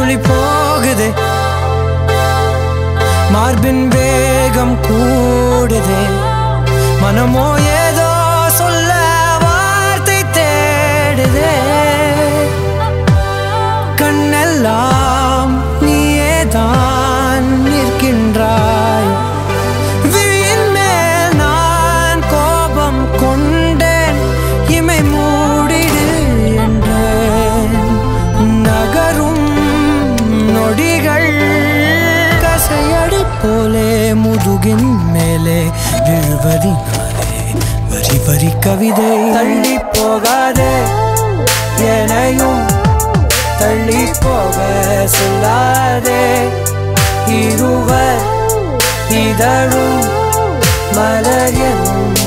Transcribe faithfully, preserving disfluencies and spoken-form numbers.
துளி போகுதே மார்பின் வேகம் கூடுதே மனமோ ஏதோ சொல்ல வார்த்தை தேடுதே கண்ணெல்லாம் நீயேதான் நிற்கின்றாய் விழியின் மேல் நான் கோபம் கொண்டேன் இமை மூடிடு என்றேன் நகரும் நொடிகள் கசையடி போலே முதுகின் மேலே விழுவதினாலே வரி வரி கவிதை தள்ளி போகாதே எனையும் தள்ளி போக சொல்லாதே இருவர் இதழும் மலர் எனும்